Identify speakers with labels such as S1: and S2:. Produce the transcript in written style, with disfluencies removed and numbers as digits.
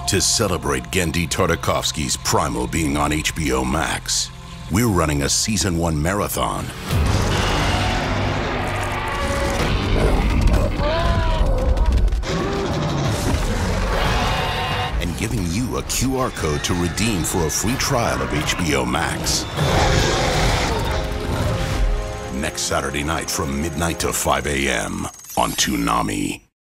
S1: To celebrate Genndy Tartakovsky's Primal being on HBO Max, we're running a Season 1 marathon. And giving you a QR code to redeem for a free trial of HBO Max. Next Saturday night from midnight to 5 a.m. on Toonami.